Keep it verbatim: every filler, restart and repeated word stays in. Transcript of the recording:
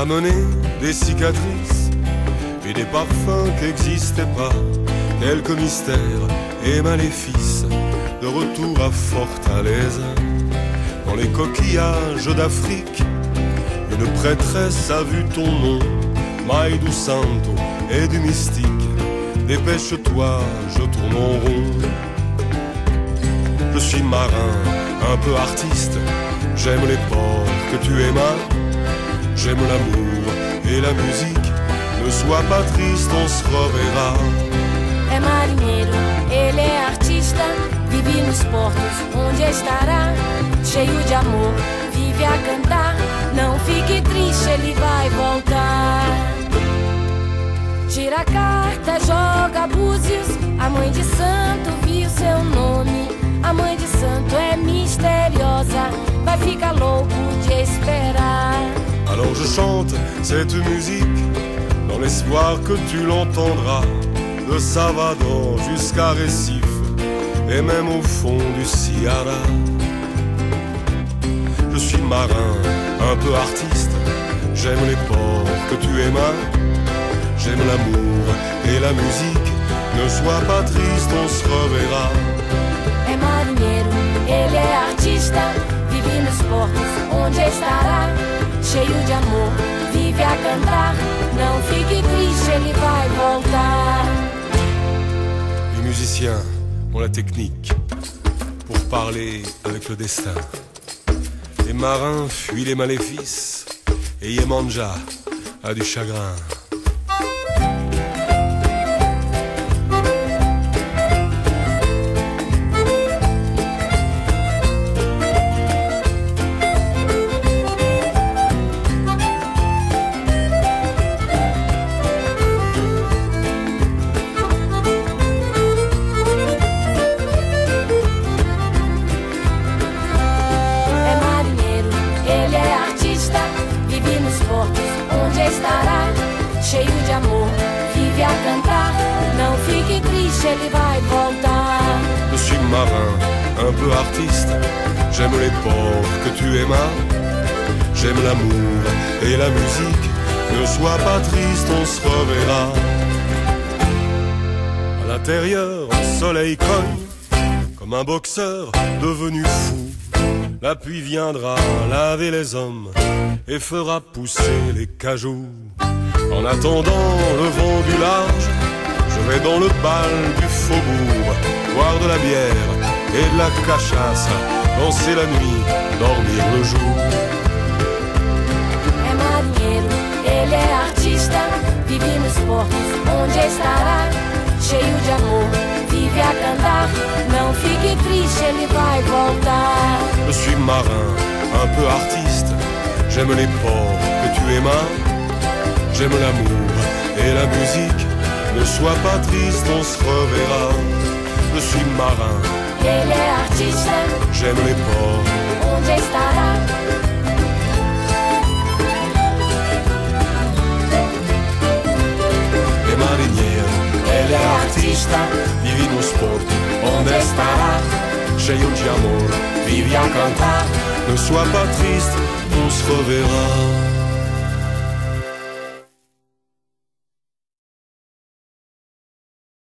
ramener des cicatrices et des parfums qui n'existaient pas, quelques mystères et maléfices, de retour à Fortaleza. Dans les coquillages d'Afrique, une prêtresse a vu ton nom, Maï du Santo et du mystique. Dépêche-toi, je tourne en rond. Je suis marin, un peu artiste, j'aime les ports que tu aimas, j'aime l'amour et la musique, ne sois pas triste, on se reverra. É marinheiro, ele é artista, vive nos portos onde estará, cheio de amor, vive a cantar, não fique triste, ele vai voltar. Tira a carta, joga búzios, a mãe de santo viu seu nome, a mãe de santo é misteriosa, vai ficar louco de esperar. Alors je chante cette musique dans l'espoir que tu l'entendras, de Salvador jusqu'à Recife et même au fond du Ceará. Je suis marin, un peu artiste, j'aime les ports que tu aimas, j'aime l'amour et la musique, ne sois pas triste, on se reverra. É marinheiro, ele é artista, vive nos portos onde estará, cheio de amor, vive a cantar, não fique triste, ele vai voltar. Les musiciens ont la technique pour parler avec le destin. Les marins fuient les maléfices et Yemanja a du chagrin. Cheio de amor, vive a cantar, não fique triste, ele vai voltar. Je suis marin, un peu artiste, j'aime les ports que tu aimas, j'aime l'amour et la musique, ne sois pas triste, on se reverra. À l'intérieur, le soleil cogne, comme un boxeur devenu fou. La pluie viendra laver les hommes et fera pousser les cajoux. En attendant le vent du large, je vais dans le bal du faubourg, boire de la bière et de la cachaça, danser la nuit, dormir le jour. É marinheiro, ele é artista, vive nos portos onde estará, cheio de amor, vive a cantar, não fique triste, ele vai voltar. Je suis marin, un peu artiste, j'aime les ports que tu aimas, j'aime l'amour et la musique, ne sois pas triste, on se reverra. Je suis marin, ele é artista, j'aime les ports onde estará. É marinheiro, ele é artista, vive nos portos onde estará, cheio de amor, vive a cantar, ne sois pas triste, on se reverra.